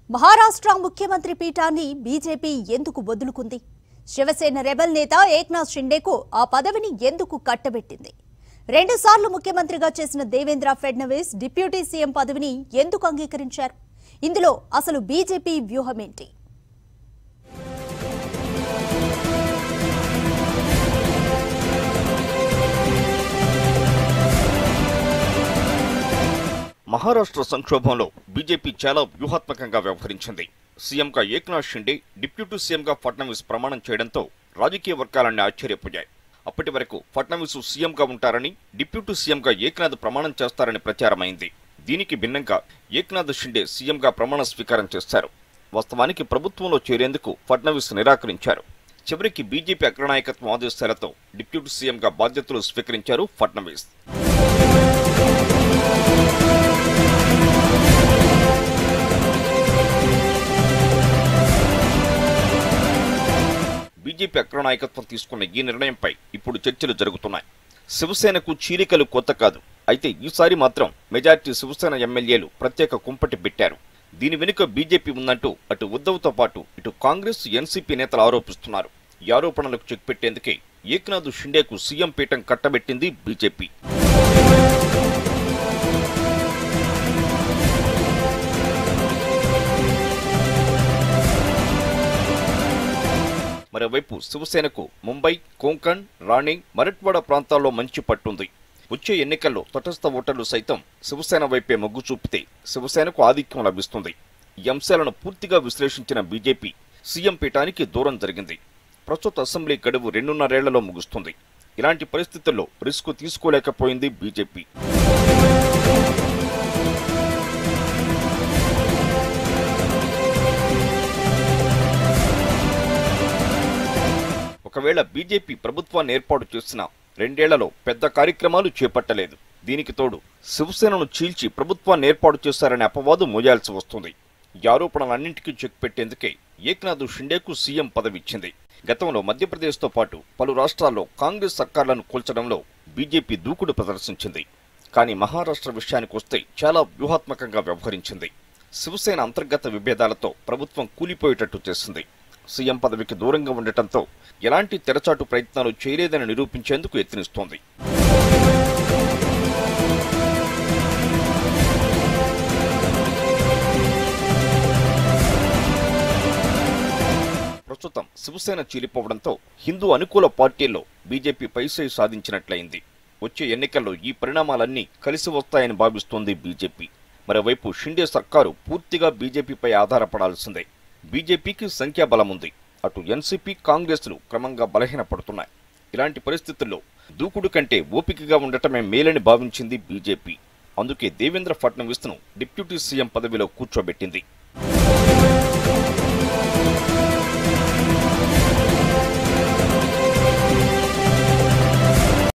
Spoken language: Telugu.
మహారాష్ట్ర ముఖ్యమంత్రి పీఠాన్ని బీజేపీ ఎందుకు వదులుకుంది? శివసేన రెబల్ నేత ఏక్నాథ్ షిండేకు ఆ పదవిని ఎందుకు కట్టబెట్టింది? రెండుసార్లు ముఖ్యమంత్రిగా చేసిన దేవేంద్ర ఫడ్నవీస్ డిప్యూటీ సీఎం పదవిని ఎందుకు అంగీకరించారు? ఇందులో అసలు బీజేపీ వ్యూహమేంటి? మహారాష్ట్ర సంక్షోభంలో బీజేపీ చాలా వ్యూహాత్మకంగా వ్యవహరించింది. సీఎంగా ఏక్నాథ్ షిండే, డిప్యూటీ సీఎంగా ఫడ్నవీస్ ప్రమాణం చేయడంతో రాజకీయ వర్గాలన్నీ ఆశ్చర్యపోయాయి. అప్పటి వరకు ఫడ్నవీస్ సీఎంగా ఉంటారని, డిప్యూటీ సీఎంగా ఏక్నాథ్ ప్రమాణం చేస్తారని ప్రచారమైంది. దీనికి భిన్నంగా ఏక్నాథ్ షిండే సీఎంగా ప్రమాణ స్వీకారం చేశారు. వాస్తవానికి ప్రభుత్వంలో చేరేందుకు ఫడ్నవీస్ నిరాకరించారు. చివరికి బీజేపీ అగ్రనాయకత్వం ఆదేశాలతో డిప్యూటీ సీఎంగా బాధ్యతలు స్వీకరించారు ఫడ్నవీస్. బీజేపీ అగ్రనాయకత్వం తీసుకున్న ఈ నిర్ణయంపై ఇప్పుడు చర్చలు జరుగుతున్నాయి. శివసేనకు చీలికలు కొత్త కాదు. అయితే ఈసారి మాత్రం మెజార్టీ శివసేన ఎమ్మెల్యేలు ప్రత్యేక కుంపటి పెట్టారు. దీని వెనుక బీజేపీ ఉందంటూ అటు ఉద్ధవ్తో పాటు ఇటు కాంగ్రెస్, ఎన్సీపీ నేతలు ఆరోపిస్తున్నారు. ఈ ఆరోపణలకు చెక్ పెట్టేందుకే ఏక్నాథ్ షిండేకు సీఎం పీఠం కట్టబెట్టింది బీజేపీ. మరోవైపు శివసేనకు ముంబై, కొంకణ్, రాణి, మరట్వాడ ప్రాంతాల్లో మంచి పట్టుంది. వచ్చే ఎన్నికల్లో తటస్థ ఓటర్లు సైతం శివసేన వైపే మొగ్గు చూపితే శివసేనకు ఆధిక్యం లభిస్తుంది. ఈ అంశాలను పూర్తిగా విశ్లేషించిన బీజేపీ సీఎం పీఠానికి దూరం జరిగింది. ప్రస్తుత అసెంబ్లీ గడువు 2.5 ఏళ్లలో ముగుస్తుంది. ఇలాంటి పరిస్థితుల్లో రిస్క్ తీసుకోలేకపోయింది బీజేపీ. ఒకవేళ బీజేపీ ప్రభుత్వాన్ని ఏర్పాటు చేసిన 2 ఏళ్లలో పెద్ద కార్యక్రమాలు చేపట్టలేదు. దీనికి తోడు శివసేనను చీల్చి ప్రభుత్వాన్ని ఏర్పాటు చేశారనే అపవాదు మోయాల్సి వస్తుంది. ఈ ఆరోపణలన్నింటికీ చెక్ పెట్టేందుకే ఏక్నాథ్ షిండేకు సీఎం పదవి ఇచ్చింది. గతంలో మధ్యప్రదేశ్తో పాటు పలు రాష్ట్రాల్లో కాంగ్రెస్ సర్కార్లను కూల్చడంలో బీజేపీ దూకుడు ప్రదర్శించింది. కానీ మహారాష్ట్ర విషయానికి వస్తే చాలా వ్యూహాత్మకంగా వ్యవహరించింది. శివసేన అంతర్గత విభేదాలతో ప్రభుత్వం కూలిపోయేటట్టు చేసింది. సీఎం పదవికి దూరంగా ఉండటంతో ఎలాంటి తెరచాటు ప్రయత్నాలు చేయలేదని నిరూపించేందుకు యత్నిస్తోంది. ప్రస్తుతం శివసేన చీలిపోవడంతో హిందూ అనుకూల పార్టీల్లో బీజేపీ పైచేయి సాధించినట్లయింది. వచ్చే ఎన్నికల్లో ఈ పరిణామాలన్నీ కలిసి వస్తాయని భావిస్తోంది బీజేపీ. మరోవైపు షిండే సర్కారు పూర్తిగా బీజేపీపై ఆధారపడాల్సిందే. బీజేపీకి సంఖ్యాబలం ఉంది. అటు ఎన్సీపీ, కాంగ్రెస్లు క్రమంగా బలహీనపడుతున్నాయి. ఇలాంటి పరిస్థితుల్లో దూకుడు కంటే ఓపికగా ఉండటమే మేలని భావించింది బీజేపీ. అందుకే దేవేంద్ర ఫడ్నవీస్ను డిప్యూటీ సీఎం పదవిలో కూర్చోబెట్టింది.